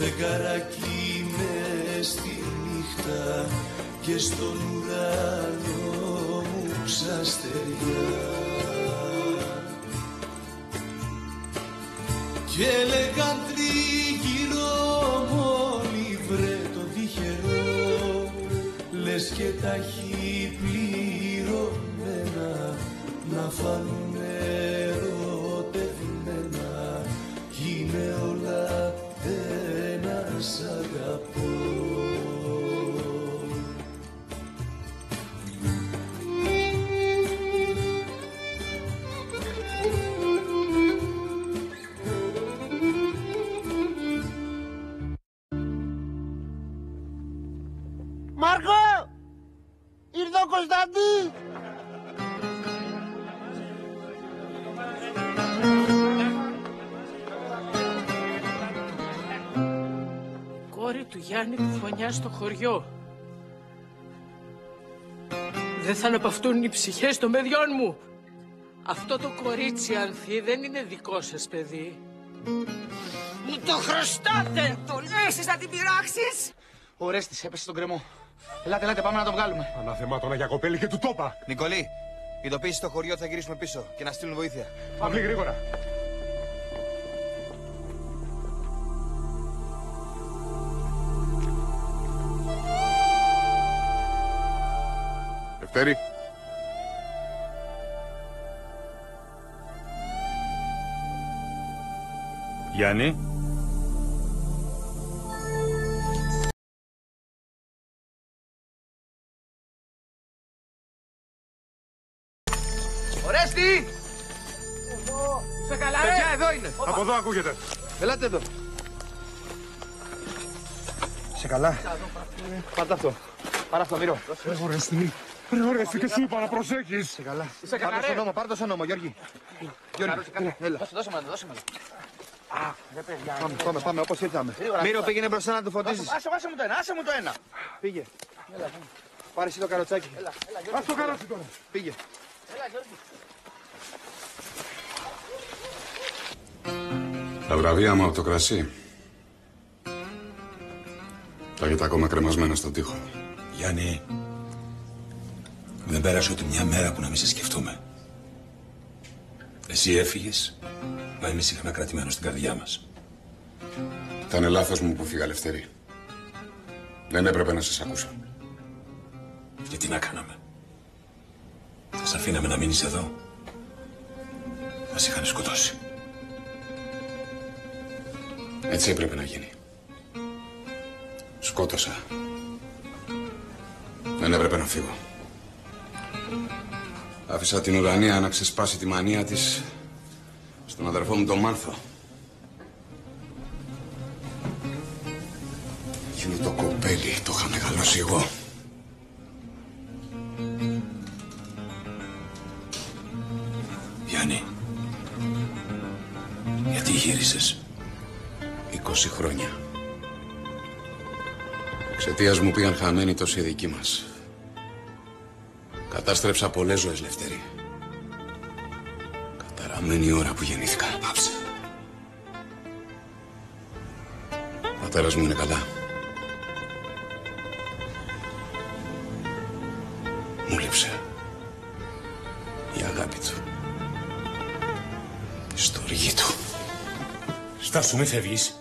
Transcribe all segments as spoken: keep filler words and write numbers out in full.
φεγγαράκι μες στη νύχτα και στον ουρανό μου ξαστεριά. Και έλεγαν τριγύρω μόλι βρε το τυχερό, λες και τα έχει πληρωμένα να φανούν ερωτευμένα κι είναι όλα ένα σ' αγαπώ. Μάρκο! Ήρθε ο Κωνσταντή! Κόρη του Γιάννη που φωνιά στο χωριό. Δεν θα αναπαυτούν οι ψυχές των παιδιών μου. Αυτό το κορίτσι, Ανθή, δεν είναι δικό σας παιδί. Μου το χρωστάτε! Τολμήσεις να την πειράξεις! Ο Ρέστης έπεσε στον κρεμό. Ελάτε, ελάτε, πάμε να τον βγάλουμε. Αναθεμάτωνα για κοπέλη και του τόπα. Νικολή, ειδοποίησε στο χωριό, θα γυρίσουμε πίσω και να στείλουν βοήθεια. Πάμε γρήγορα. Ευτέρη. Γιάννη. Ορέστη! Εδώ! Σε καλά, ρε! Παιδιά, εδώ είναι! Από εδώ ακούγεται. Ελάτε εδώ. Σε καλά. Πάρτε αυτό. Πάρε αυτό, Μύρο. Ρε Ορέστη. Ρε Ορέστη και σου είπα να προσέχεις. Σε καλά. Πάρτε το στον νόμο, πάρτε το στον νόμο, Γιώργη. Γιώργη, έλα. Δώσε μου, δώσε μου. Πάμε, πάμε, πάμε, όπως ήρθαμε. Μύρο, πήγαινε μπροστά να του φωτίσεις. Άσε, άσε μου το ένα, άσε μου το ένα. Πήγε. Πάρε εσύ το καροτσάκι. Ας το καρότσι τώρα. Πήγε. Τα βραβεία μου από το κρασί. Τα έχετε ακόμα κρεμασμένα στον τοίχο. Γιάννη, δεν πέρασε ούτε μια μέρα που να μην σε σκεφτούμε. Εσύ έφυγες, μα εμείς είχαμε κρατημένο στην καρδιά μας. Ήτανε λάθος μου που φύγα, Λευτέρη. Δεν έπρεπε να σας ακούσω. Και τι να κάναμε. Θα σ' αφήναμε να μείνεις εδώ. Μας είχαν σκοτώσει. Έτσι έπρεπε να γίνει. Σκότωσα. Δεν έπρεπε να φύγω. Άφησα την ουρανία να ξεσπάσει τη μανία της στον αδερφό μου τον Μάνθο. Εκείνο το κοπέλι το είχα μεγαλώσει εγώ. Γιάννη, γιατί γύρισες? Είκοσι χρόνια. Εξαιτίας μου πήγαν χαμένοι τόσοι δικοί μας. Κατάστρεψα πολλές ζωές, Λευτέρη. Καταραμένη η ώρα που γεννήθηκα. Πάψε. Ο πατέρας μου είναι καλά. Μου λείψε η αγάπη του, η στοργή του. Στάσου, μη φεύγεις.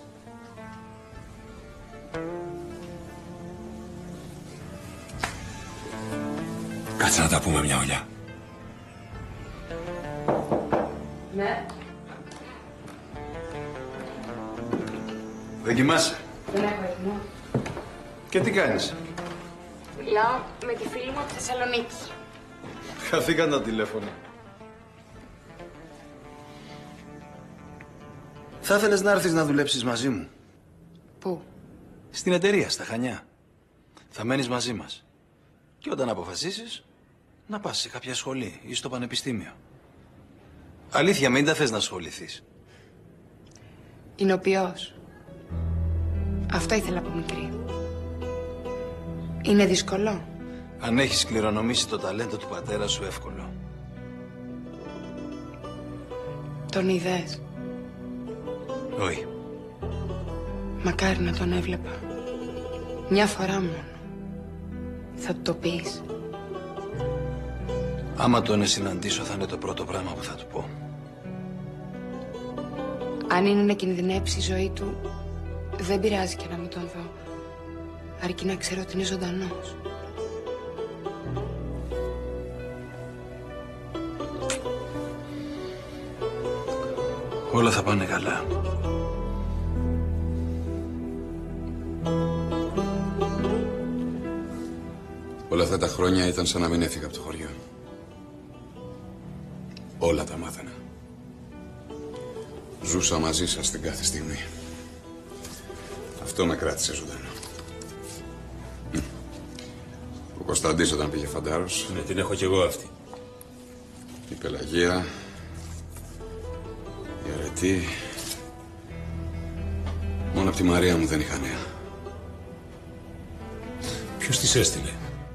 Κάτσε να τα πούμε μια ολιά. Ναι. Δεν κοιμάσαι? Δεν έχω έτοιμο. Και τι κάνεις? Μιλάω με τη φίλη μου από τη Θεσσαλονίκη. Χαθήκαν τα τηλέφωνα. Θα ήθελες να έρθεις να δουλέψεις μαζί μου? Πού? Στην εταιρεία, στα Χανιά. Θα μένεις μαζί μας. Και όταν αποφασίσεις, να πας σε κάποια σχολή ή στο πανεπιστήμιο. Αλήθεια, μην τα θες να ασχοληθείς. Είναι ο ποιός. Αυτό ήθελα από μικρή. Είναι δύσκολο. Αν έχεις κληρονομήσει το ταλέντο του πατέρα σου, εύκολο. Τον είδες? Όχι. Μακάρι να τον έβλεπα. Μια φορά μόνο. Θα του το πεις? Άμα τον συναντήσω θα είναι το πρώτο πράγμα που θα του πω. Αν είναι να κινδυνεύσει η ζωή του, δεν πειράζει και να μην τον δω. Αρκεί να ξέρω ότι είναι ζωντανός. Όλα θα πάνε καλά. Όλα αυτά τα χρόνια ήταν σαν να μην έφυγα από το χωριό. Όλα τα μάθαινα. Ζούσα μαζί σας την κάθε στιγμή. Αυτό με κράτησε ζωντανό. Ο Κωνσταντής όταν πήγε φαντάρος. Ναι, την έχω κι εγώ αυτή. Η Πελαγία. Η Αρετή. Μόνο από τη Μαρία μου δεν είχα νέα. Ποιος της έστειλε?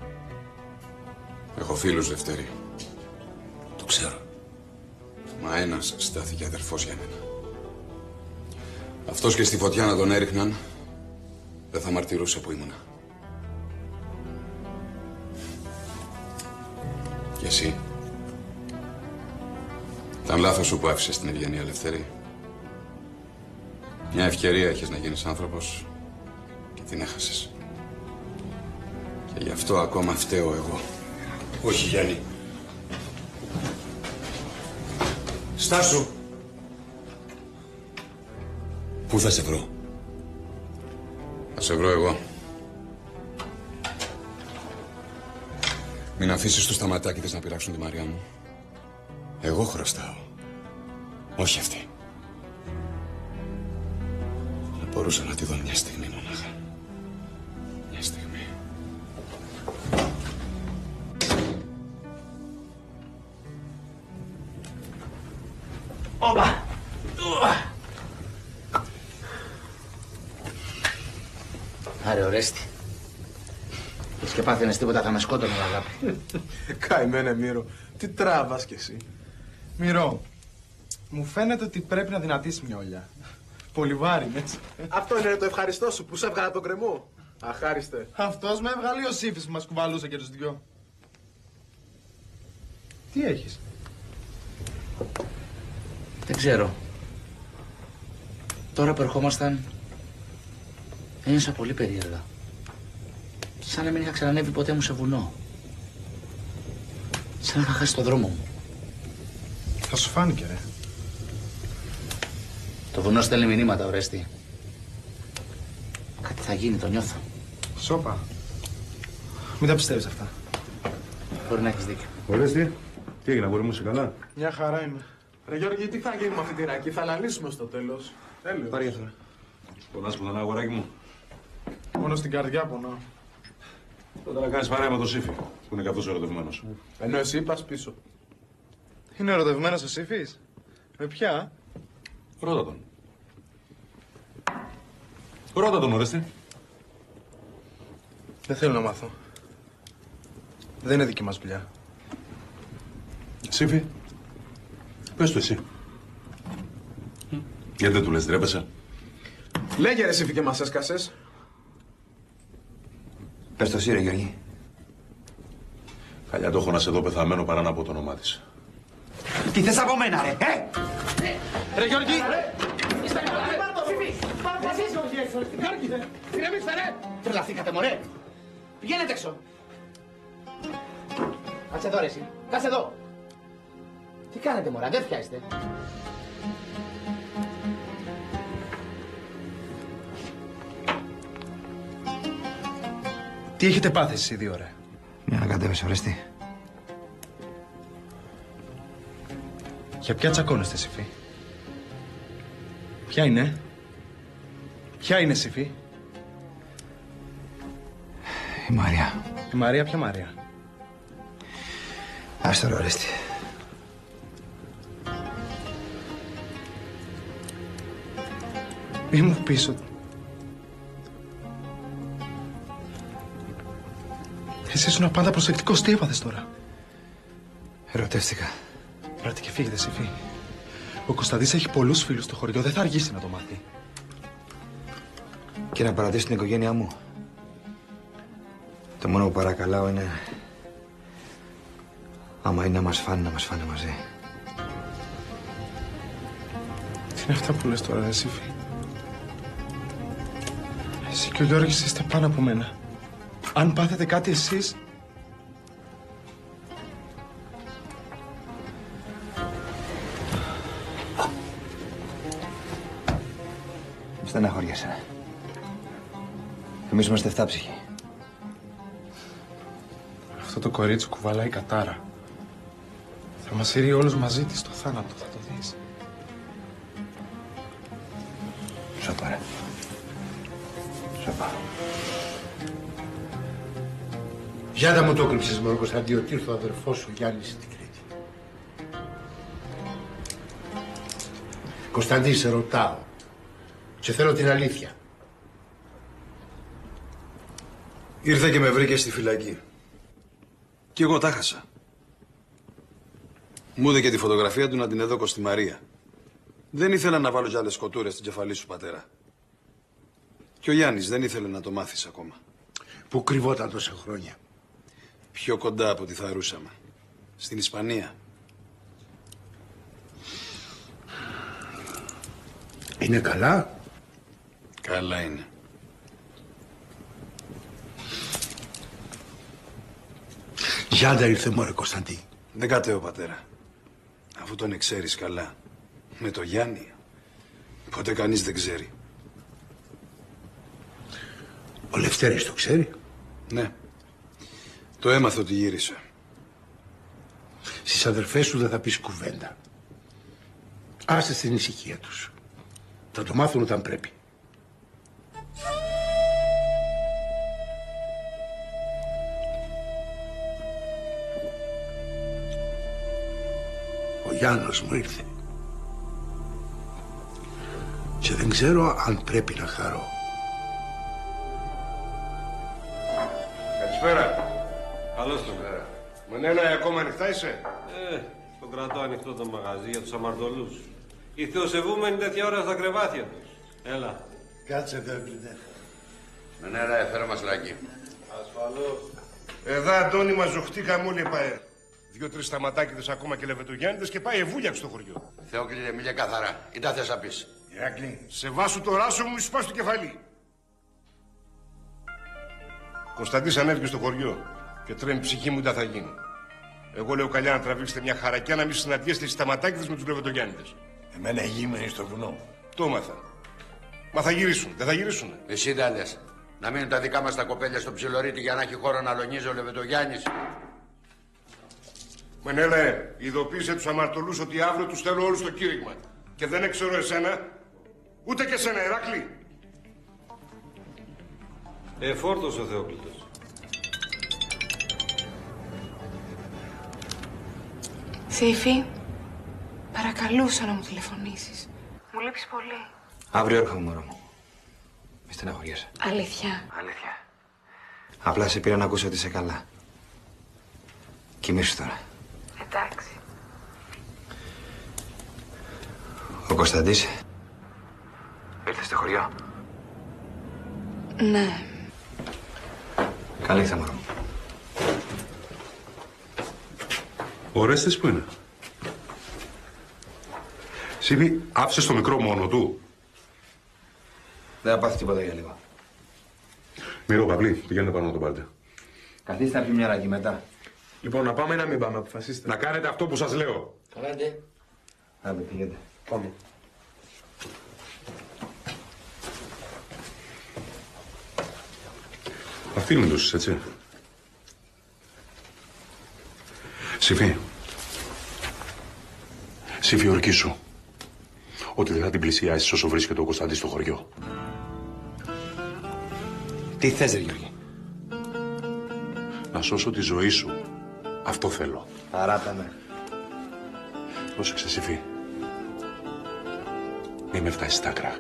Έχω φίλους, Δευτέρη. Το ξέρω. Μα ένας στάθηκε αδερφός για μένα. Αυτός και στη φωτιά να τον έριχναν, δεν θα μαρτυρούσε που ήμουνα. Και εσύ. Ήταν λάθος σου που άφησες την Ευγενία, Ελευθερή. Μια ευκαιρία έχεις να γίνεις άνθρωπος και την έχασες. Και γι' αυτό ακόμα φταίω εγώ. Όχι, Γιάννη. Στάσου. Πού θα σε βρω? Θα σε βρω εγώ. Μην αφήσεις τους σταματάκηδες να πειράξουν τη Μαριά μου. Εγώ χρωστάω. Όχι αυτή. Θα μπορούσα να τη δω μια στιγμή μονάχα. Μια στιγμή. Όπα! Άρε, Ορέστη. Hvis και πάθαινες τίποτα θα με σκότωνε, αγάπη. Καημένε, Μύρο. Τι τράβας κι εσύ. Μύρο, μου φαίνεται ότι πρέπει να δυνατήσεις μια ολιά. Πολύ βάρη, έτσι. Αυτό είναι το ευχαριστώ σου που σε έβγαλα τον κρεμό. Αχάριστε. Αυτός με έβγαλε ο Σύφης που μας κουβαλούσε και τους δυο. Τι έχεις? Δεν ξέρω. Τώρα που ερχόμασταν, ένιωσα πολύ περίεργα. Σαν να μην είχα ξανανέβει ποτέ μου σε βουνό. Σαν να είχα χάσει το δρόμο μου. Θα σου φάνηκε, ρε. Το βουνό στέλνει μηνύματα, Ορέστη. Κάτι θα γίνει, το νιώθω. Σόπα. Μην τα πιστεύεις αυτά. Μπορεί να έχεις δίκιο. Ορέστη, τι έγινε, αγόρι μου, είσαι καλά? Μια χαρά είμαι. Ρε Γιώργη, τι θα γίνει με αυτή τη ρακή, θα αναλύσουμε στο τέλος. Τέλειο. Πάρε τώρα. Πονάς που ήταν αγοράκι μου. Μόνο στην καρδιά πονάω. Τότε να κάνεις παρέα με τον Σύφη, που είναι καθώς ερωτευμένος. Ενώ εσύ πας πίσω. Είναι ερωτευμένος ο Σύφης? Με ποια? Ρώτα τον. Ρώτα τον, Ορέστη. Δεν θέλω να μάθω. Δεν είναι δική μας δουλειά. Σύφη, πες του εσύ. Γιατί δεν του λες, ντρέπεσαι? Λέγε ρε Σύφη και μας έσκασες. Πες το εσύ, ρε Γιώργη. Καλιά το έχω να σε δω πεθαμένο παρά να πω το όνομά της. Τι θες από μένα, ρε, ε! Ρε Γιώργη! Τρελαθήκατε, μωρέ. Πηγαίνετε έξω. Κάτσε εδώ, ρε εσύ. Κάτσε εδώ. Τι κάνετε, μωρά, δεν πιάστε. Τι έχετε πάθει εσείς οι δύο, ρε? Μια να κατέβεις, Ορέστη. Για ποια τσακώνεστε, Σύφη? Ποια είναι? Ποια είναι, Σύφη? Η Μαρία. Η Μαρία, ποια Μαρία? Άστο, ρε, Ορέστη. Μη μου πεις ότι... Εσύ ήσουν πάντα προσεκτικός, τι έπαθες τώρα? Ερωτεύτηκα. Πράτε και φύγετε, Σύφη. Ο Κωνσταντής έχει πολλούς φίλους στο χωριό, δεν θα αργήσει να το μάθει. και να παρατήσει την οικογένειά μου. Το μόνο που παρακαλάω είναι, άμα είναι να μας φάνε, να μας φάνε μαζί. Τι είναι αυτά που λες τώρα, ρε Σύφη? Εσύ και ο Γιώργης είστε πάνω από μένα. Αν πάθετε κάτι εσείς... Στεναχωριέσαι. Εμείς είμαστε εφτάψυχοι. Αυτό το κορίτσι κουβαλάει κατάρα. Θα μας σύρει όλους μαζί της στο θάνατο, θα το δεις. Σώπα, ρε. Σώπα. Για να μου το κρύψεις, μωρό Κωνσταντί, ότι ήρθε ο αδερφός σου Γιάννης στην Κρήτη. Κωνσταντί, σε ρωτάω. Και θέλω την αλήθεια. Ήρθε και με βρήκε στη φυλακή. Κι εγώ τα χάσα. Μου είδε και τη φωτογραφία του να την έδωκω στη Μαρία. Δεν ήθελα να βάλω κι άλλες σκοτούρες στην κεφαλή σου, πατέρα. Και ο Γιάννης δεν ήθελε να το μάθεις ακόμα. Πού κρυβόταν τόσα χρόνια? Πιο κοντά από ό,τι θα ρούσαμε. Στην Ισπανία. Είναι καλά? Καλά είναι. Γιάντα ήρθε, μωρέ Κωνσταντί. Δεν κατέω, πατέρα. Αφού τον ξέρεις καλά. Με το Γιάννη, ποτέ κανείς δεν ξέρει. Ο Λευτέρης το ξέρει? Ναι. Το έμαθε ότι γύρισε. Στις αδερφές σου δεν θα πεις κουβέντα. Άσε στην ησυχία τους. Θα το μάθουν όταν πρέπει. Ο Γιάννος μου ήρθε. Και δεν ξέρω αν πρέπει να χαρώ. Καλησπέρα. Καλώς το πέρα. Μενέλα, ακόμα ανοιχτά είσαι? Ε, το κρατώ ανοιχτό το μαγαζί για τους αμαρτωλούς. Οι θεοσεβούμενοι τέτοια ώρα στα κρεβάτια τους. Έλα. Κάτσε, Δέρπλινε. Μενέλα, έφερα μας λάκι. Ασφαλώς. Εδώ, Αντώνη, μας ζωχτήκα μόλι πάει. Δύο-τρεις σταματάκιδες ακόμα και λεβετογιάννητες και πάει ευούλιαξ στο χωριό. Θεόκληρε, μιλιέ καθαρά. Ή τα θες να πεις? Ηράκλη, σε βάσου το ράσο μου, σπάς το κεφάλι. Κωνσταντής ανέβηκε στο χωριό και τρέμει ψυχή μου, τα θα γίνει. Εγώ λέω καλιά να τραβήξετε μια χαρακιά να μην συναντιέστε στις σταματάκιδες με τους λεβετογιάννητες. Εμένα γήμενοι στο βουνό. Το μάθα. Μα θα γυρίσουν, δεν θα γυρίσουν. Εσύ τα λες. Να μείνουν τα δικά μας τα κοπέλια στο ψιλορίτι για να έχει χώρο να λονίζει ο Λεβετογιάννης. Μενέλε, ειδοποίησε τους αμαρτωλούς ότι αύριο τους θέλω όλους στο κήρυγμα. Και δεν ξέρω εσένα, ούτε και εσένα, Ηράκλη. Εφόρτωσε ο Θεόκλητος. Σύφη, παρακαλούσα να μου τηλεφωνήσεις. Μου λείπεις πολύ. Αύριο έρχομαι, μωρό μου. Μη στεναχωριέσαι. Αλήθεια. Αλήθεια. Απλά σε πήρα να ακούσω ότι είσαι καλά. Κοιμήσου τώρα. Εντάξει. Ο Κωνσταντής ήρθε στο χωριό. Ναι. Καλή νύχτα, μωρό μου. Ο Ορέστης που είναι? Σύβη, άφησες το μικρό μόνο του. Δεν θα πάθει τίποτα για λίγο. Μύρο, Παπλή, πηγαίνετε πάνω να το πάρετε. Καθίστε να πει μια ράκι μετά. Λοιπόν, να πάμε ή να μην πάμε, αποφασίστε. Να κάνετε αυτό που σας λέω. Καλάτε. Άντε, πήγαινε. Πάμε. Αυτή είναι τους, έτσι. Σύφη. Σύφη, ορκίσου. Ότι δεν θα την πλησιάσεις όσο βρίσκεται ο Κωνσταντής στο χωριό. Τι θες, ρε Γιώργη? Να σώσω τη ζωή σου. Αυτό θέλω. Παράτα με. Πρόσεξε, Σύφη. Μη με φτάσεις στα άκρα.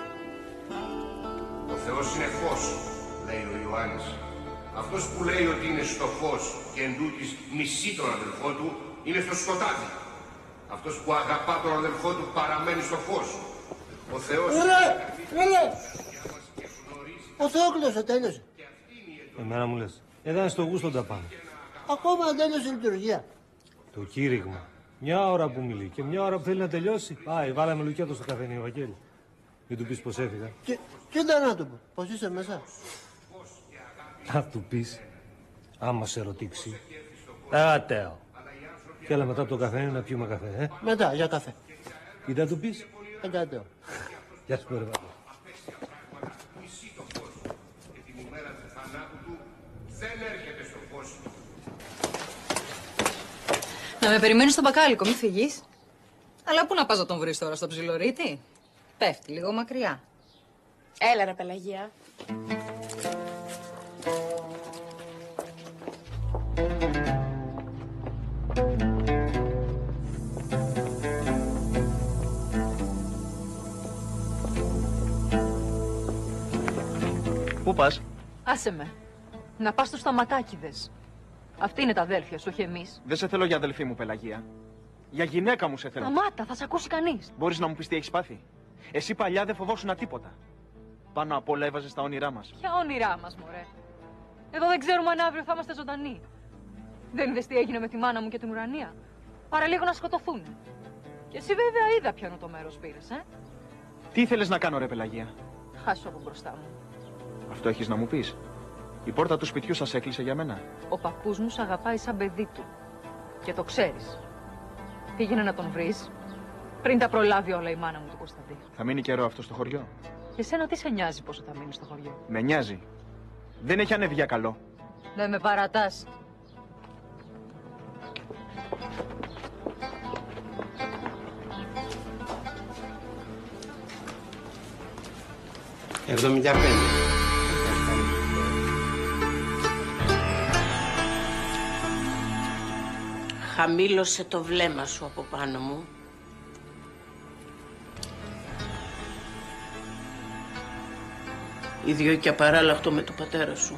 Ο Θεός είναι φως, λέει ο Ιωάννης. Αυτός που λέει ότι είναι στο φως και εν τούτοις μισεί τον αδελφό του, είναι στο σκοτάδι. Αυτός που αγαπά τον αδελφό του παραμένει στο φως. Ο Θεός... Έλα, έλα. Ο Θεόκλειος το τέλειωσε. Εμένα μου λες. Ήταν στο γούστο τα πάνω. Ακόμα δεν τέλειωσε η λειτουργία. Το κήρυγμα. Μια ώρα που μιλεί και μια ώρα που θέλει να τελειώσει. Πάει, βάλαμε λουκέτο στο καφενείο, Βαγγέλη. Μην του πεις πως έφυγα. Και, και δεν να του πω, πως είσαι μέσα. Θα του πεις, άμα σε ρωτήξει. Ατέω. Και έλα μετά από το καφενείο να πιούμε καφέ, ε. Μετά, για καφέ. Τι θα του πεις. Εντάτεω. Γεια σου, κορυβά. Να με περιμένεις στο μπακάλικο, μη φύγεις. Αλλά πού να πας να τον βρεις τώρα, στο ψιλορίτι. Πέφτει λίγο μακριά. Έλα ρε Πελαγία. Πού πας? Άσε με. Να πας στους σταματάκηδες. Αυτή είναι τα αδέλφια σου, όχι εμείς. Δεν σε θέλω για αδελφή μου, Πελαγία. Για γυναίκα μου σε θέλω. Σταμάτα, θα σε ακούσει κανείς. Μπορείς να μου πεις τι έχεις πάθει. Εσύ παλιά δεν φοβόσουνα τίποτα. Πάνω απ' όλα έβαζες τα όνειρά μας. Ποια όνειρά μας, μωρέ. Εδώ δεν ξέρουμε αν αύριο θα είμαστε ζωντανοί. Δεν είδες τι έγινε με τη μάνα μου και την Ουρανία. Παραλίγο να σκοτωθούν. Και εσύ βέβαια είδα ποιον το μέρος πήρες, ε. Τι ήθελες να κάνω, ρε Πελαγία. Χάσω από μπροστά μου. Αυτό έχεις να μου πεις. Η πόρτα του σπιτιού σας έκλεισε για μένα. Ο παππούς μου σ' αγαπάει σαν παιδί του. Και το ξέρεις. Πήγαινε να τον βρεις πριν τα προλάβει όλα η μάνα μου του Κωνσταντή. Θα μείνει καιρό αυτό στο χωριό. Και εσένα τι σε νοιάζει πόσο θα μείνει στο χωριό. Με νοιάζει. Δεν έχει ανέβει για καλό. Δεν με παρατάς. εβδομήντα πέντε. Χαμήλωσε το βλέμμα σου από πάνω μου. Ίδιο και απαράλλαχτο με του πατέρα σου.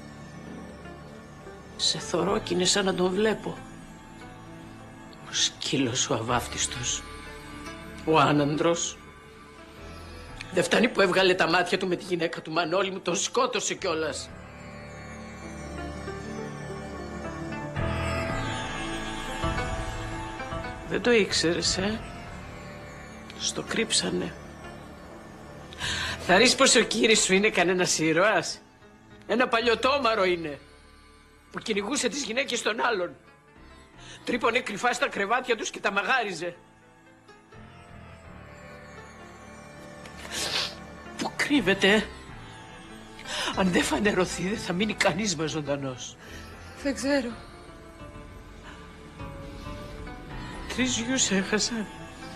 Σε θωρώ κι είναι σαν να τον βλέπω. Ο σκύλος ο αβάφτιστος. Ο άνανδρος. Δεν φτάνει που έβγαλε τα μάτια του με τη γυναίκα του Μανώλη μου, τον σκότωσε κιόλας. Δεν το ήξερες, ε. Στο κρύψανε. Θα ρίσεις πως ο κύρις σου είναι κανένας ήρωας. Ένα παλιωτόμαρο είναι. Που κυνηγούσε τις γυναίκες των άλλων. Τρύπωνε κρυφά στα κρεβάτια τους και τα μαγάριζε. Πού κρύβεται. Αν δεν φανερωθεί δεν θα μείνει κανείς μας ζωντανός. Δεν ξέρω. Τρεις γιους έχασα.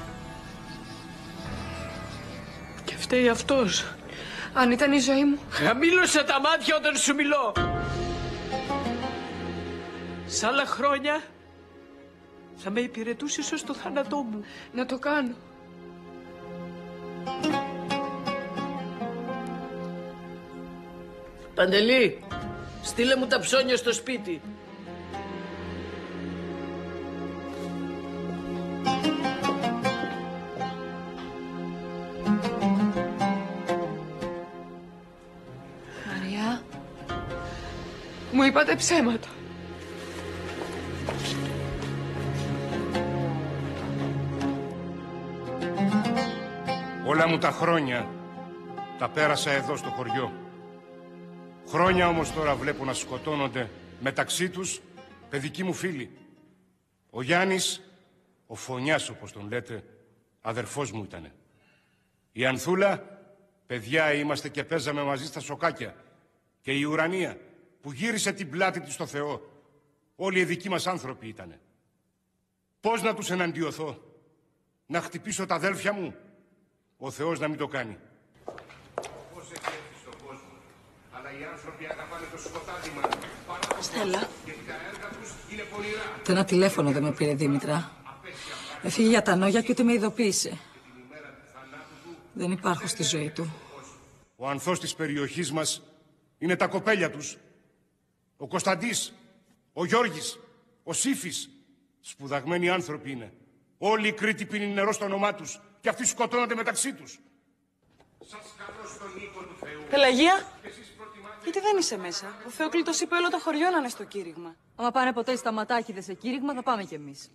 Και φταίει αυτός. Αν ήταν η ζωή μου. Χαμήλωσε τα μάτια όταν σου μιλώ. Σ' άλλα χρόνια θα με υπηρετούσες ως το θάνατό μου. Να το κάνω. Παντελή, στείλε μου τα ψώνια στο σπίτι. Μαριά, μου είπατε ψέματα. Όλα μου τα χρόνια τα πέρασα εδώ στο χωριό. Χρόνια όμως τώρα βλέπω να σκοτώνονται μεταξύ τους παιδικοί μου φίλοι. Ο Γιάννης, ο Φωνιάς όπως τον λέτε, αδερφός μου ήτανε. Η Ανθούλα, παιδιά είμαστε και παίζαμε μαζί στα σοκάκια. Και η Ουρανία που γύρισε την πλάτη της στο Θεό. Όλοι οι δικοί μας άνθρωποι ήτανε. Πώς να τους εναντιωθώ, να χτυπήσω τα αδέλφια μου. Ο Θεός να μην το κάνει. Πώς έχει έρθει στον κόσμο, αλλά οι άνθρωποι αγαπάνε το σκοτάδι μας. Στέλλα. Γιατί τα έργα τους είναι πονηρά. Το ένα τηλέφωνο δεν με πήρε Δήμητρα. Έφυγε για τα νόγια και ούτε με ειδοποίησε. Δεν υπάρχω στη ζωή του. Ο ανθός της περιοχής μας είναι τα κοπέλια τους. Ο Κωνσταντής, ο Γιώργης, ο Σύφης. Σπουδαγμένοι άνθρωποι είναι. Όλοι οι Κρήτοι πίνουν νερό στο όνομά τους και αυτοί σκοτώνονται μεταξύ τους. Πελαγία. Γιατί δεν είσαι μέσα. Ο Θεόκλητος είπε όλο το χωριό να είναι στο κήρυγμα. Άμα πάνε ποτέ οι σταματάκηδες σε κήρυγμα, θα πάμε κι εμείς.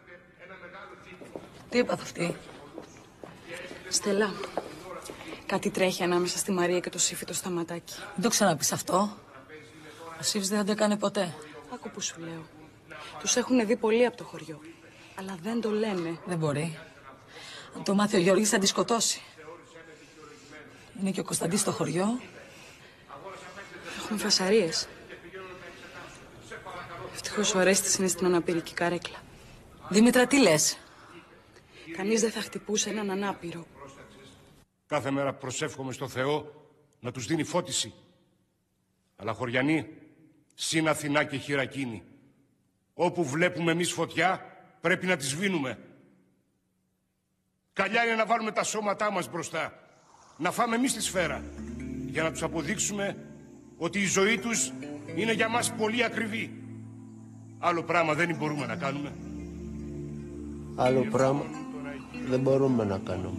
Τι είπατε αυτή? Στέλλα, κάτι τρέχει ανάμεσα στη Μαρία και το Σύφη το Σταματάκι. Δεν το ξαναπείς αυτό. Ο Σύφης δεν θα το έκανε ποτέ. Άκου που σου λέω. Τους έχουν δει πολλοί από το χωριό. Αλλά δεν το λένε. Δεν μπορεί. Αν το μάθει ο Γιώργης θα τη σκοτώσει. Είναι και ο Κωνσταντής στο χωριό. Έχουν φασαρίες. Ευτυχώς ο Αρέστης είναι στην αναπηρική καρέκλα. Δήμητρα, τι λες? Κανείς δεν θα χτυπούσε έναν ανάπηρο. Κάθε μέρα προσεύχομαι στο Θεό να τους δίνει φώτιση. Αλλά χωριανοί, συν Αθηνά και Χειρακίνη. Όπου βλέπουμε εμείς φωτιά, πρέπει να τη σβήνουμε. Καλιά είναι να βάλουμε τα σώματά μας μπροστά. Να φάμε εμείς τη σφαίρα. Για να τους αποδείξουμε ότι η ζωή τους είναι για μας πολύ ακριβή. Άλλο πράγμα δεν μπορούμε να κάνουμε. Άλλο πράγμα δεν μπορούμε να κάνουμε.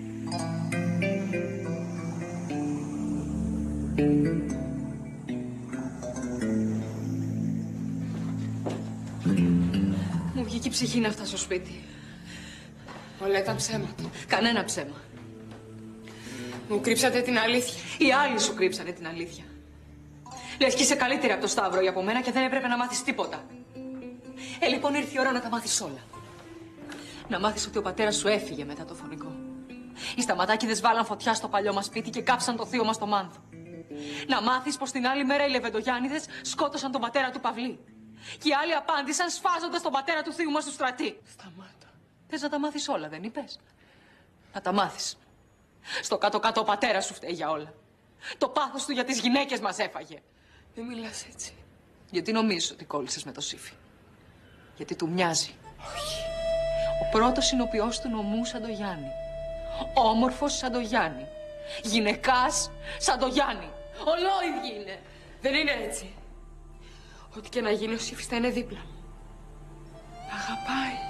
Μου βγήκε η ψυχή να φτάσω στο σπίτι. Όλα ήταν ψέματα. Κανένα ψέμα. Μου κρύψατε την αλήθεια. Οι άλλοι σου κρύψανε την αλήθεια. Λες και είσαι καλύτερη από το Σταύρο ή από μένα και δεν έπρεπε να μάθεις τίποτα. Ε, λοιπόν ήρθε η ώρα να τα μάθεις όλα. Να μάθεις ότι ο πατέρας σου έφυγε μετά το φωνικό. Οι σταματάκηδες βάλαν φωτιά στο παλιό μας σπίτι και κάψαν το θείο μας το Μάνθο. Να μάθεις πως την άλλη μέρα οι Λεβεντογιάννηδες σκότωσαν τον πατέρα του Παυλή. Και οι άλλοι απάντησαν σφάζοντας τον πατέρα του θείου μας του Στρατή. Σταμάτα. Θες να τα μάθεις όλα, δεν είπες? Να τα μάθεις. Στο κάτω-κάτω ο πατέρας σου φταίει για όλα. Το πάθος του για τις γυναίκες μας έφαγε. Μην μιλάς έτσι. Γιατί νομίζεις ότι κόλλησες με το Σύφη? Γιατί του μοιάζει. Όχι. Ο πρώτος συνοποιός του νομού σαν το Γιάννη. Όμορφος σαν το Γιάννη. Γυναικάς σαν το Γιάννη. Ολόιδιοι είναι. Δεν είναι έτσι. Ό,τι και να γίνει ο Σύφης θα είναι δίπλα μου. Αγαπάει.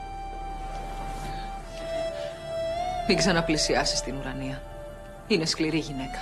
Μην ξαναπλησιάσεις την Ουρανία. Είναι σκληρή γυναίκα.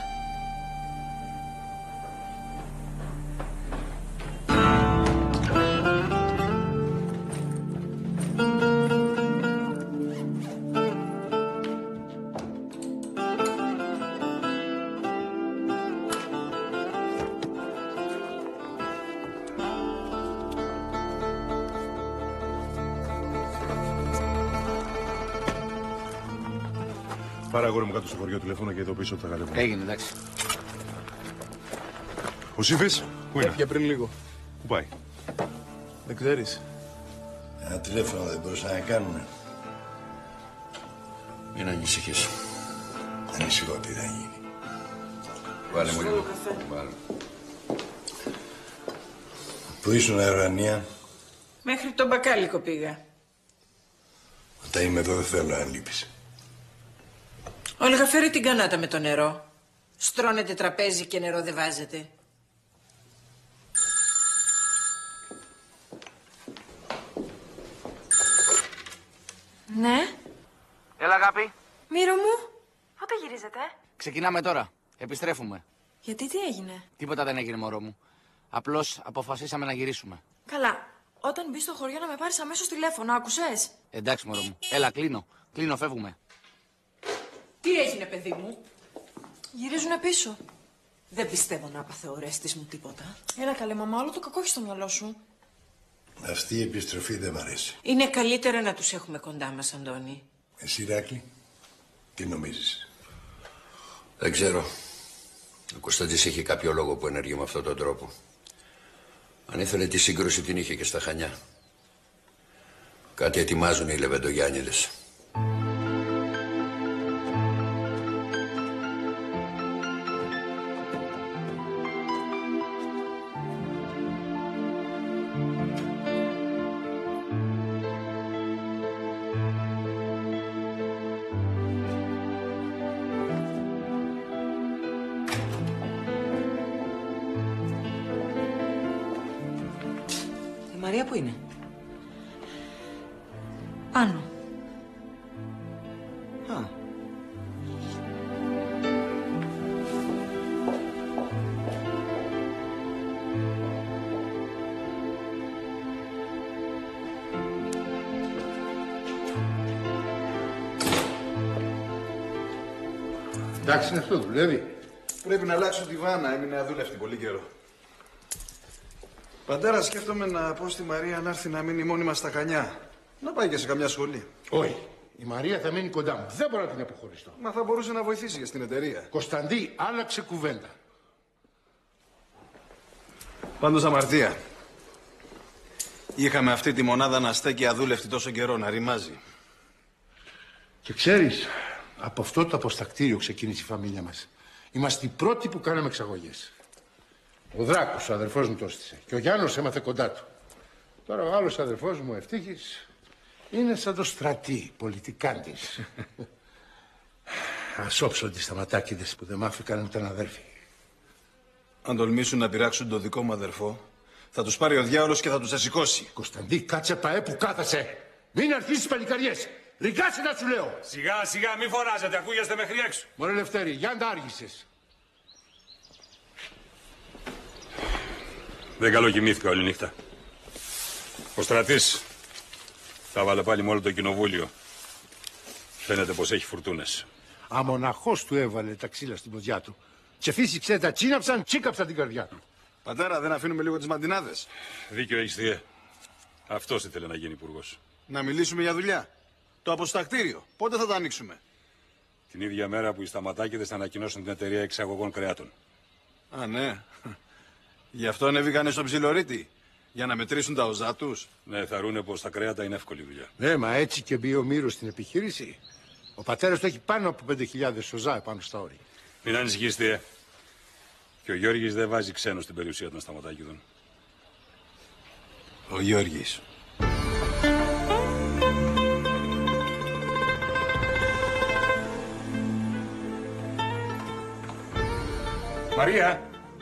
Πάρε αγόρι μου κάτω στο χωριό τηλέφωνο και ειδοποιήσω ότι θα κατέβω. Έγινε, εντάξει. Ο Σύφης, πού είναι? Έφυγε πριν λίγο. Πού πάει? Δεν ξέρεις? Ένα τηλέφωνο δεν μπορούσαν να κάνουμε. Μην ανησυχείς. Ανησυχώ τι θα γίνει. Βάλε μου λίγο. Βάλε. Πού ήσουν, Ουρανία? Μέχρι τον μπακάλικο πήγα. Όταν είμαι εδώ δεν θέλω να λείπεις. Όλγα, φέρε την κανάτα με το νερό. Στρώνετε τραπέζι και νερό δεν βάζετε. Ναι. Έλα, αγάπη. Μύρο μου. Πότε γυρίζετε? Ξεκινάμε τώρα. Επιστρέφουμε. Γιατί, τι έγινε? Τίποτα δεν έγινε, μωρό μου. Απλώς αποφασίσαμε να γυρίσουμε. Καλά. Όταν μπει στο χωριό να με πάρεις αμέσως τηλέφωνο, άκουσες? Εντάξει, μωρό μου. Έλα, κλείνω. Κλείνω, φεύγουμε. Τι έγινε, παιδί μου? Γυρίζουνε πίσω. Δεν πιστεύω να έπαθε ο Ρέστης μου τίποτα. Έλα καλέ μαμά, όλο το κακό έχει στο μυαλό σου. Αυτή η επιστροφή δεν μ' αρέσει. Είναι καλύτερα να τους έχουμε κοντά μας, Αντώνη. Εσύ, Ηράκλη, τι νομίζεις? Δεν ξέρω. Ο Κωνσταντής είχε κάποιο λόγο που ενεργεί με αυτόν τον τρόπο. Αν ήθελε τη σύγκρουση την είχε και στα Χανιά. Κάτι ετοιμάζουν οι Λεβεντογιάννηδες. Η Μαρία που είναι? Πάνω. Α. Εντάξει, είναι αυτό, δουλεύει. Πρέπει να αλλάξω τη βάνα, έμεινε αδούλευτη πολύ καιρό. Πατέρα, σκέφτομαι να πω στη Μαρία να έρθει να μείνει μόνιμα στα Χανιά. Να πάει και σε καμιά σχολή. Όχι. Η Μαρία θα μείνει κοντά μου. Δεν μπορώ να την αποχωριστώ. Μα θα μπορούσε να βοηθήσει και στην εταιρεία. Κωνσταντί, άλλαξε κουβέντα. Πάντως αμαρτία. Είχαμε αυτή τη μονάδα να στέκει αδούλευτη τόσο καιρό, να ρημάζει. Και ξέρεις, από αυτό το αποστακτήριο ξεκίνησε η φαμίλια μας. Είμαστε οι πρώτοι που κάναμε εξαγωγές. Ο Δράκος, ο αδερφός μου, το έστησε. Και ο Γιάννος έμαθε κοντά του. Τώρα ο άλλος αδερφός μου, ο Ευτύχης, είναι σαν το Στρατή, πολιτικάντης. Ασόψονται στα ματάκιδες που δεν μ' άφηκαν ήταν αδέρφοι. Αν τολμήσουν να πειράξουν τον δικό μου αδερφό, θα τους πάρει ο διάολος και θα τους ασηκώσει. Κωνσταντί, κάτσε παέ που κάθεσαι. Μην αρχίσεις παλικαριές. Ριγκάσε να σου λέω. Σιγά σιγά μη φωνάζετε, ακούγεστε μέχρι έξω. Μωρέ Λευτέρη, Γιάνντα άργησες. Δεν καλοκοιμήθηκα όλη νύχτα. Ο Στρατής τα βάλε πάλι με όλο το κοινοβούλιο. Φαίνεται πως έχει φουρτούνες. Αμοναχώς του έβαλε τα ξύλα στην ποδιά του. Και φύσηξε τα τσίναψαν, τσίκαψαν την καρδιά του. Πατέρα, δεν αφήνουμε λίγο τις μαντινάδες. Δίκιο έχεις, θεία. Αυτός ήθελε να γίνει υπουργός. Να μιλήσουμε για δουλειά. Το αποστακτήριο. Πότε θα το ανοίξουμε? Την ίδια μέρα που οι σταματάκηδες θα ανακοινώσουν την εταιρεία εξαγωγών κρεάτων. Α, ναι. Γι' αυτό ανέβηκανε στο ψιλορίτι. Για να μετρήσουν τα οζά τους. Ναι, θα ρούνε πως τα κρέατα είναι εύκολη δουλειά. Ναι, μα έτσι και μπει ο Μύρος στην επιχείρηση. Ο πατέρας του έχει πάνω από πέντε χιλιάδες οζά επάνω στα όρια. Μην ανησυχείς, θεία. Και ο Γιώργης δεν βάζει ξένο στην περιουσία των σταματάκηδων. Ο Γιώργης. Μαρία!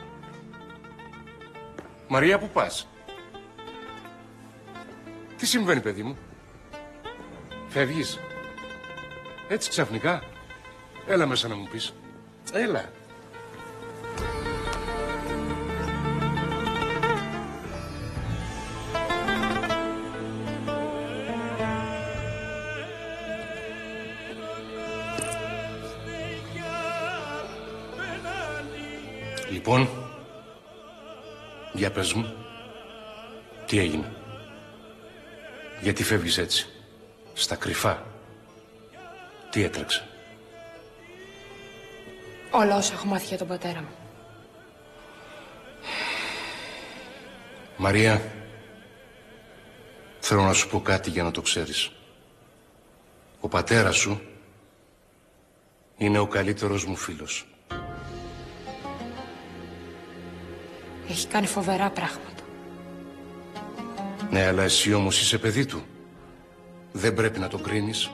Μαρία, πού πας? Τι συμβαίνει, παιδί μου? Φεύγεις? Έτσι ξαφνικά? Έλα μέσα να μου πεις. Έλα. Λοιπόν, για πες μου, τι έγινε? Γιατί φεύγεις έτσι, στα κρυφά? Τι έτρεξε? Όλα όσα έχω μάθει για τον πατέρα μου. Μαρία, θέλω να σου πω κάτι για να το ξέρεις. Ο πατέρας σου είναι ο καλύτερος μου φίλος. Έχει κάνει φοβερά πράγματα. Ναι, αλλά εσύ όμως είσαι παιδί του. Δεν πρέπει να τον κρίνεις.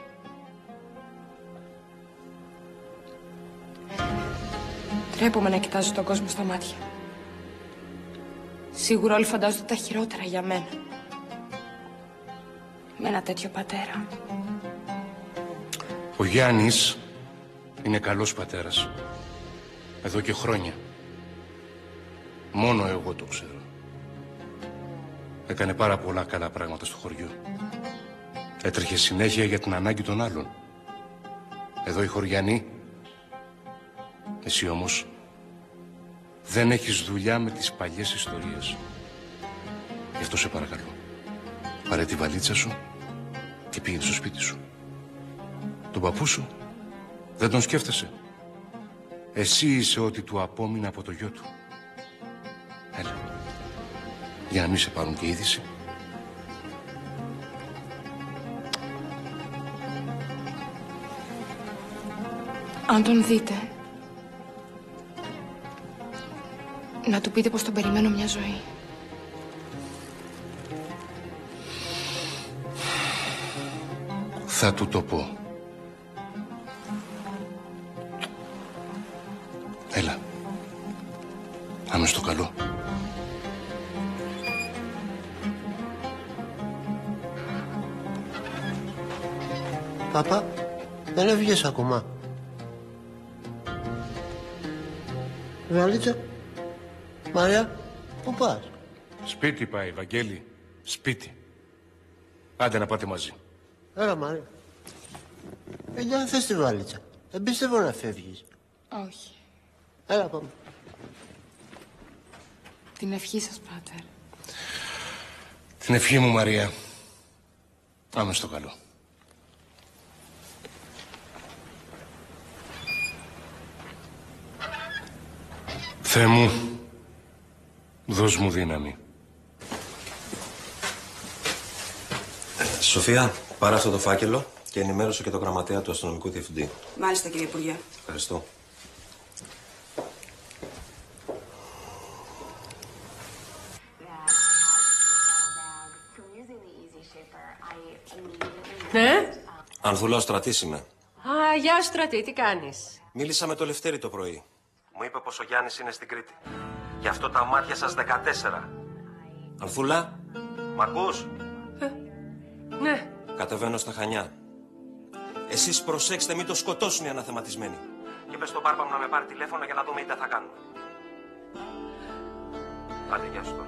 Τρέπομαι να κοιτάζω τον κόσμο στα μάτια. Σίγουρα όλοι φαντάζονται τα χειρότερα για μένα. Με ένα τέτοιο πατέρα. Ο Γιάννης είναι καλός πατέρας. Εδώ και χρόνια. Μόνο εγώ το ξέρω. Έκανε πάρα πολλά καλά πράγματα στο χωριό. Έτρεχε συνέχεια για την ανάγκη των άλλων. Εδώ οι χωριανοί. Εσύ όμως δεν έχεις δουλειά με τις παλιές ιστορίες. Γι' αυτό σε παρακαλώ. Πάρε τη βαλίτσα σου και πήγαινε στο σπίτι σου. Τον παππού σου δεν τον σκέφτεσαι. Εσύ είσαι ό,τι του απόμεινε από το γιο του. Έλα. Για να μην σε πάρουν και είδηση. Αν τον δείτε, να του πείτε πως τον περιμένω μια ζωή. Θα του το πω. Έλα. Πάμε στο καλό. Παπά, δεν έβγες ακόμα. Βαλίτσα, Μαρία, πού πας? Σπίτι πάει, Βαγγέλη. Σπίτι. Άντε να πάτε μαζί. Έλα, Μαρία. Ε, για θες τη βαλίτσα. Δεν πιστεύω να φεύγεις. Όχι. Έλα, πάμε. Την ευχή σας, πάτερ. Την ευχή μου, Μαρία. Πάμε στο καλό. Θεέ μου, δώσ' μου δύναμη. Σοφία, πάρε αυτό το φάκελο και ενημέρωσε και το γραμματέα του αστυνομικού διευθυντή. Μάλιστα, κύριε Υπουργέ. Ευχαριστώ. Ναι. Ανθούλα, ο Στρατής είμαι. Α, γεια σου, Στρατή, τι κάνεις? Μίλησα με το Λευτέρη το πρωί. Μου είπε πως ο Γιάννης είναι στην Κρήτη. Γι' αυτό τα μάτια σας δεκατέσσερα. Ανθούλα, μ' ακούς? Ε, ναι. Κατεβαίνω στα Χανιά. Εσείς προσέξτε, μην το σκοτώσουν οι αναθεματισμένοι. Και πες στον Μπάρπα μου να με πάρει τηλέφωνο για να δούμε τι θα κάνουμε. Άντε, γεια σου τώρα.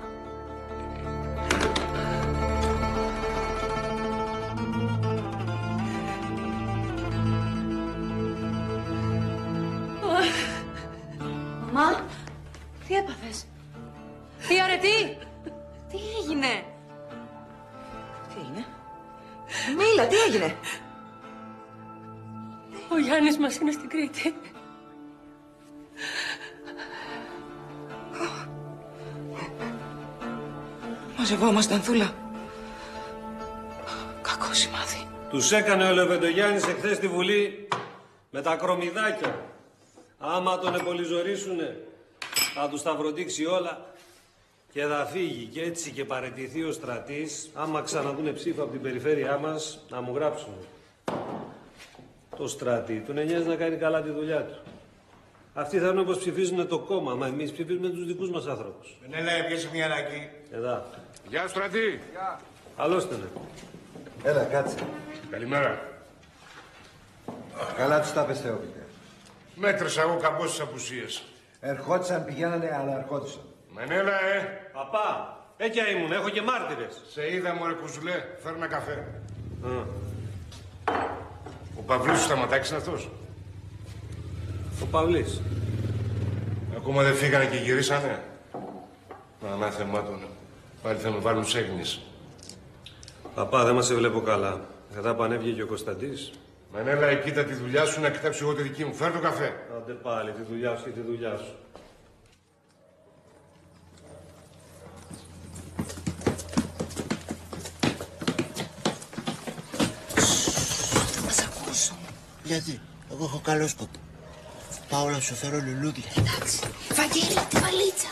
Μαμά, τι έπαθες? Τι αρετή? Τι έγινε? Τι έγινε? Μίλα, τι έγινε? Ο Γιάννης μας είναι στην Κρήτη. Μαζευόμαστε, Ανθούλα. Κακό σημάδι. Τους έκανε ο Λεβεντογιάννης εχθές στη Βουλή με τα κρομιδάκια. Άμα τον εμπολιζορίσουνε, θα τους τα βροντίξει όλα και θα φύγει. Και έτσι και παραιτηθεί ο Στρατής, άμα ξαναδούνε ψήφα από την περιφέρειά μας, να μου γράψουν. Το Στρατή τον νοιάζει να κάνει καλά τη δουλειά του. Αυτοί θα είναι όπως ψηφίζουν το κόμμα, μα εμείς ψηφίζουμε τους δικούς μας άνθρωπους. Ναι, ναι, πιέσε μια ανάγκη. Εδώ. Γεια σου, Στρατή. Γεια. Καλώς ήτανε. Έλα, κάτσε. Καλημέρα. Καλά τους τα πες, Θεόπιτε. Μέτρησα εγώ καμπός τις απουσίες. Ερχόντουσαν, πηγαίνανε, αλλά ερχόντουσαν. Μενέλα, ε. Παπά, έκια ήμουν, έχω και μάρτυρες. Σε είδα, μωρέ κουζουλέ. Φέρω ένα καφέ. Mm. Ο Παυλής του Σταματάκης είναι αυτός? Ο Παυλής. Ακόμα δεν φύγανε και γυρίσανε. Ανάθεμά τον. Πάλι θα με βάλουν σέγνης. Παπά, δεν μας σε βλέπω καλά. Κατά πανέβγε και ο Κωνσταντής. Μενέλα, κοίτα τη δουλειά σου να κοιτάξω εγώ τη δική μου. Φέρ το καφέ. Άντε πάλι, τη δουλειά σου και τη δουλειά σου. Θα μας ακούσουν. Γιατί, εγώ έχω καλό σκοπό. Πάω να σου φέρω λουλούδια. Εντάξει. Βαγγέλη, τη βαλίτσα.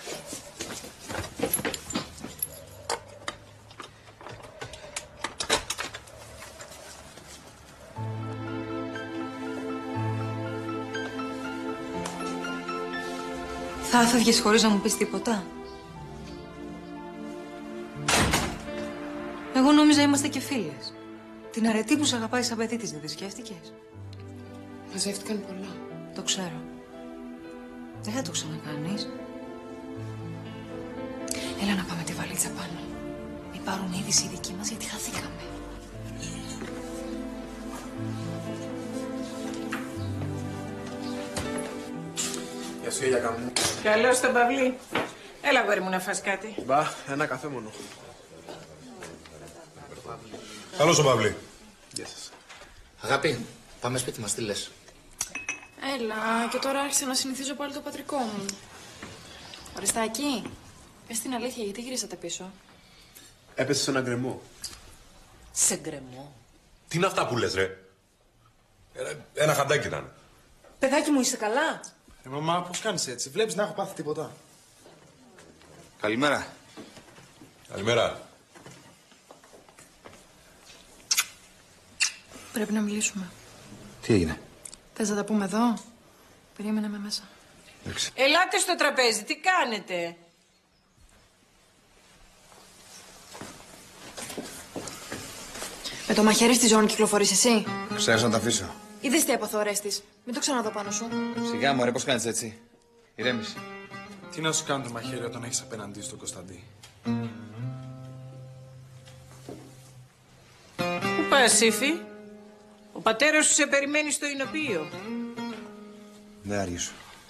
Θα έφευγες χωρίς να μου πεις τίποτα? Εγώ νόμιζα είμαστε και φίλες. Την αρετή που σ' αγαπάει σαν παιδί της δεν τη σκέφτηκες? Μαζεύτηκαν πολλά. Το ξέρω. Δεν θα το ξανακάνεις. Έλα να πάμε τη βαλίτσα πάνω. Μην πάρουν είδηση οι δικοί μας γιατί χαθήκαμε. Γεια σου, Γιαγιά μου. Καλώς τον Παυλή. Έλα, γόρι μου, να φας κάτι. Μπα, ένα καφέ μόνο. Καλώς ο Παυλή. Γεια σας. Αγάπη, πάμε σπίτι μας, τι λες? Έλα, και τώρα άρχισα να συνηθίζω πάλι το πατρικό μου. Οριστάκι, πες την αλήθεια, γιατί γυρίσατε πίσω? Έπεσε σε ένα γκρεμό. Σε γκρεμό. Τι είναι αυτά που λες, ρε? Ένα, ένα χαντάκι ήταν. Παιδάκι μου, είσαι καλά? Ε, μαμά, πώς κάνεις έτσι? Βλέπεις να έχω πάθει τίποτα? Καλημέρα. Καλημέρα. Πρέπει να μιλήσουμε. Τι έγινε? Θες να τα πούμε εδώ? Περίμενε με μέσα. Ελάτε στο τραπέζι, τι κάνετε? Με το μαχαίρι στη ζώνη κυκλοφορείς εσύ? Ξέρεις να τα αφήσω. Είδες τι έπαθε ο Ρέστης. Μην το ξαναδώ πάνω σου. Σιγά, μωρέ, πώς κάνεις έτσι? Ηρέμησε. Τι να σου κάνω το μαχαίρι όταν έχεις απέναντί στον Κωνσταντή? Πού πας, Σύφη? Ο πατέρας σου σε περιμένει στο Ηνοποιείο. Δεν αργήσω.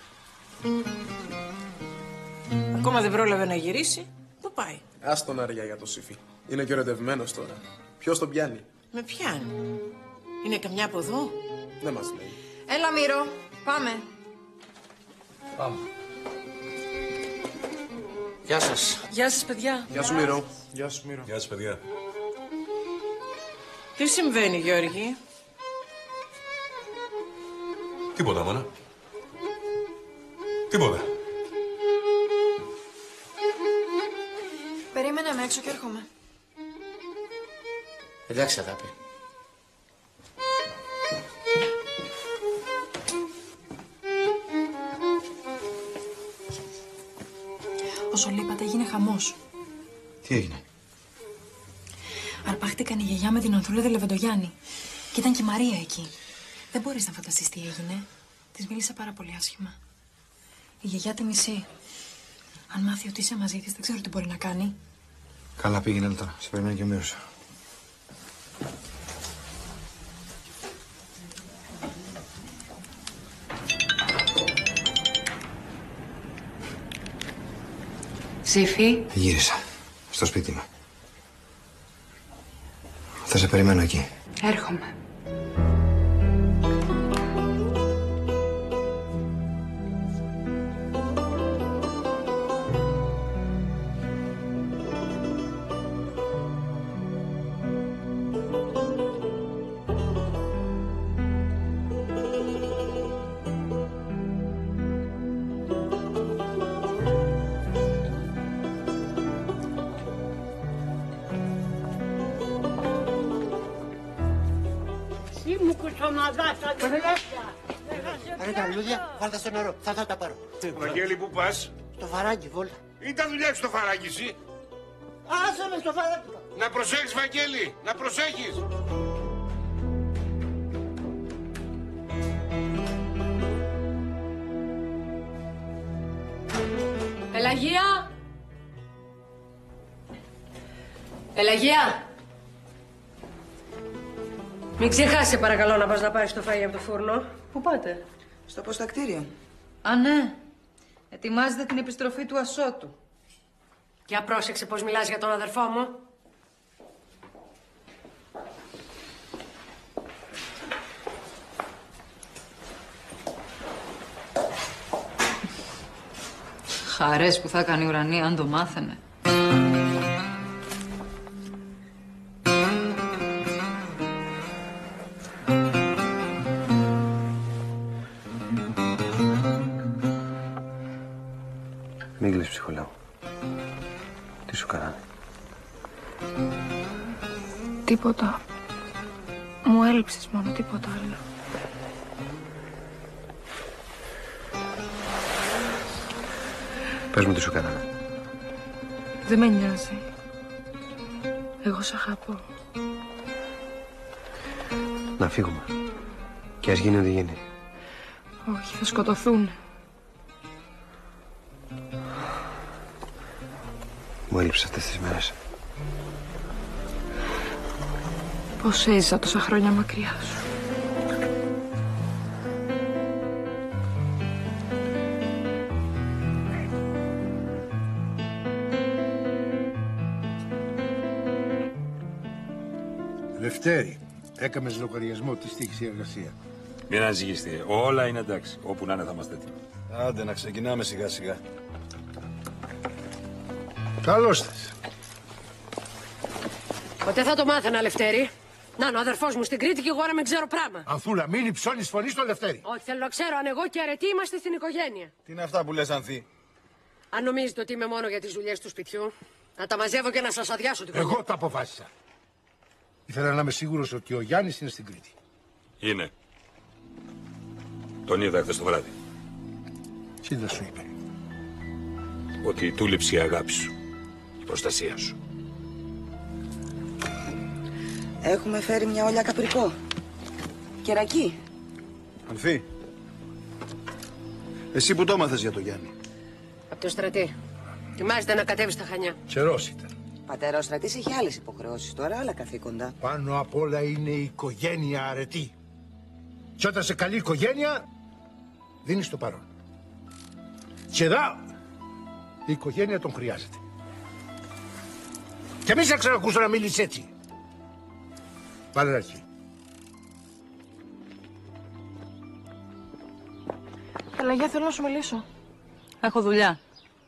Ακόμα δεν πρόλαβε να γυρίσει. Πού πάει? Ας τον αριά για το Σύφη. Είναι και ερωτευμένος τώρα. Ποιος τον πιάνει? Με πιάνει. Είναι καμιά από εδώ? Δεν μας λέει. Έλα, Μύρο. Πάμε. Πάμε. Γεια σας. Γεια σας, παιδιά. Γεια σου, Μύρο. Γεια σου, Μύρο. Γεια σας, παιδιά. Τι συμβαίνει, Γιώργη? Τίποτα, μάνα. Τίποτα. Περίμενε με έξω και έρχομαι. Εντάξει, αγάπη. Όσο λείπατε έγινε χαμός. Τι έγινε? Αρπάχτηκαν η γιαγιά με την Ανθούλα Λεβεντογιάννη. Και ήταν και η Μαρία εκεί. Δεν μπορείς να φανταστείς τι έγινε. Της μίλησα πάρα πολύ άσχημα. Η γιαγιά τη μισεί. Αν μάθει ότι είσαι μαζί της, δεν ξέρω τι μπορεί να κάνει. Καλά, πήγαινε τώρα. Σε περιμένει και ο Μύρος. Σύφη. Γύρισα. Στο σπίτι μου. Θα σε περιμένω εκεί. Έρχομαι. Ρε τα λουλούδια, βάλτε στο νερό. Θα, θα τα πάρω. Βαγγέλη, πού πας? Στο φαράγγι, βόλτα. Ήταν δουλειά στο φαράγγι, εσύ. Άσε με στο φαράγγι. Να προσέχεις, Βαγγέλη, να προσέχεις. Πελαγία! Πελαγία! Μην ξεχάσει παρακαλώ να πας να πάρεις το φαΐ από το φούρνο. Πού πάτε? Στο αποστακτήριο. Α, ναι. Ετοιμάζετε την επιστροφή του Ασώτου. Για πρόσεξε πώς μιλάς για τον αδερφό μου. Χαρές που θα έκανε η ουρανή αν το μάθαινε. Μην κλείσει ψυχολόγο. Τι σου κάνανε? Τίποτα. Μου έλειψες μόνο, τίποτα άλλο. Πες μου τι σου κάνανε. Δεν με νοιάζει. Εγώ σ' αγαπώ. Να φύγουμε. Και ας γίνει ό,τι γίνει. Όχι, θα σκοτωθούν. Μου έλειψες αυτές τις μέρες. Πώς έζησα τόσα χρόνια μακριά σου. Λευτέρη, έκαμες λογαριασμό τι στήχησε η εργασία. Μην ανησυχήσετε. Όλα είναι εντάξει. Όπου να είναι θα είμαστε έτοιμοι. Άντε να ξεκινάμε σιγά σιγά. Καλώς θες. Ποτέ θα το μάθαινα, Λευτέρη. Να, ο αδερφός μου στην Κρήτη και εγώ να μην ξέρω πράγμα. Ανθούλα, μην υψώνεις φωνή στο Λευτέρη. Όχι, θέλω να ξέρω αν εγώ και αρετή είμαστε στην οικογένεια. Τι είναι αυτά που λες, Ανθή? Αν νομίζετε ότι είμαι μόνο για τις δουλειές του σπιτιού, να τα μαζεύω και να σας αδειάσω την Εγώ τα αποφάσισα. Ήθελα να είμαι σίγουρος ότι ο Γιάννης είναι στην Κρήτη. Είναι. Τον είδα χθες το βράδυ. Τι δεν σου είπε? Ότι του λείψει η αγάπη σου. Η προστασία σου. Έχουμε φέρει μια όλια καπρικό. Κερακί. Ανθή. Εσύ που το έμαθες για το Γιάννη? Από το στρατή. Ετοιμάζεται να κατέβει στα Χανιά. Καιρός ήταν. Πατέρα, ο στρατής έχει άλλες υποχρεώσεις τώρα, άλλα καθήκοντα. Πάνω απ' όλα είναι η οικογένεια αρετή. Και όταν σε καλή οικογένεια, δίνεις το παρόν. Και εδώ, η οικογένεια τον χρειάζεται. Και μη σε ξανακούσω να μιλήσεις έτσι. Βάλε να αρχή. Πελαγιά, θέλω να σου μιλήσω. Έχω δουλειά.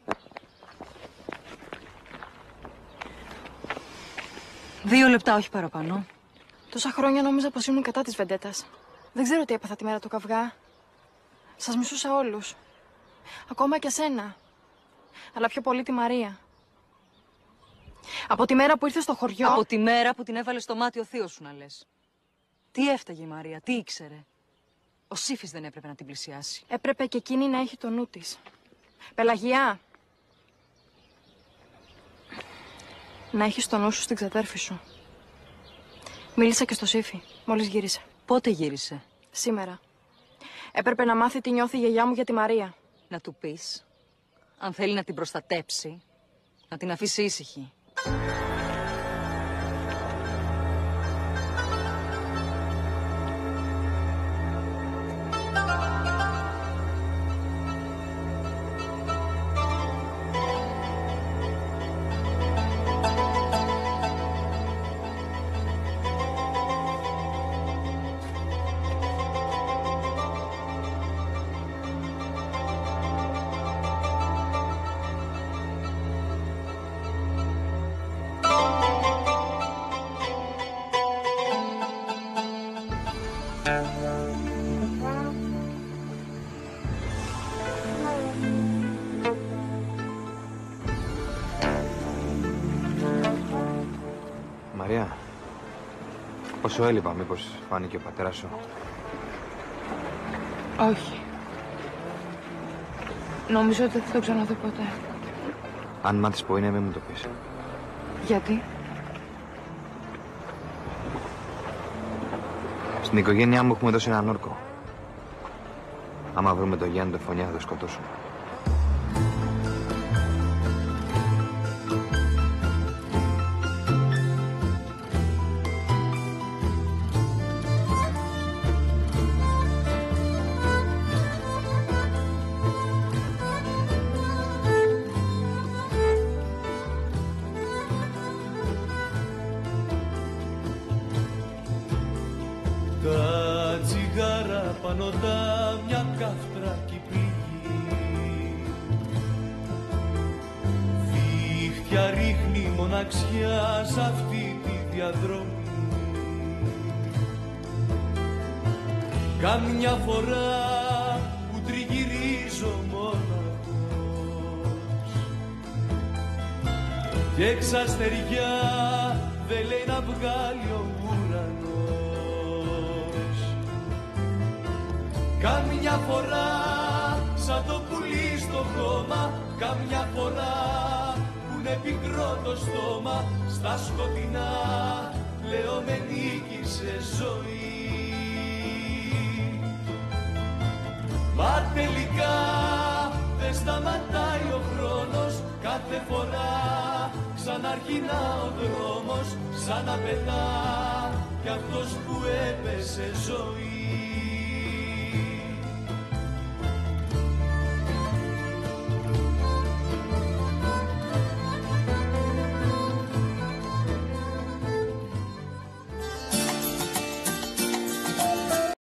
Δύο λεπτά, όχι παραπάνω. Τόσα χρόνια νόμιζα πως ήμουν κατά της βεντέτας. Δεν ξέρω τι έπαθα τη μέρα του καυγά. Σας μισούσα όλους. Ακόμα και εσένα. Αλλά πιο πολύ τη Μαρία. Από τη μέρα που ήρθε στο χωριό... Από τη μέρα που την έβαλε στο μάτι ο θείος σου, να λες. Τι έφταγε η Μαρία, τι ήξερε. Ο Σύφης δεν έπρεπε να την πλησιάσει. Έπρεπε και εκείνη να έχει το νου της. Πελαγιά. Να έχεις το νου σου στην ξαδέρφη σου. Μίλησα και στο Σύφη, μόλις γύρισε. Πότε γύρισε? Σήμερα. Έπρεπε να μάθει τι νιώθει η γιαγιά μου για τη Μαρία. Να του πεις, αν θέλει να την προστατέψει, να την αφήσει ήσυχη. Μαρία, όσο έλειπα, μήπως φάνηκε ο πατέρας σου? Όχι. Νομίζω ότι δεν θα το ξαναδώ ποτέ. Αν μάθεις που είναι, μην μου το πεις. Γιατί? Στην οικογένειά μου έχουμε δώσει έναν όρκο. Άμα βρούμε το Γιάννη το Φωνιά, θα το σκοτώσουμε. Τα τσιγάρα πανωτά μια καύτρα κυπρίγει, δίχτυα ρίχνει μοναξιά σ' αυτή τη διαδρομή. Κάμια φορά που τριγυρίζω μόναχος και εξαστεριά δεν λέει να βγάλει ο ουρανός. Κάμια φορά σαν το πουλί στο χώμα, κάμια φορά που είναι πικρό το στόμα, στα σκοτεινά λέω με νίκησε ζωή. Μα τελικά δεν σταματάει ο χρόνος, κάθε φορά ξαναρχινά ο δρόμος, σαν να πετά κι αυτός που έπεσε ζωή.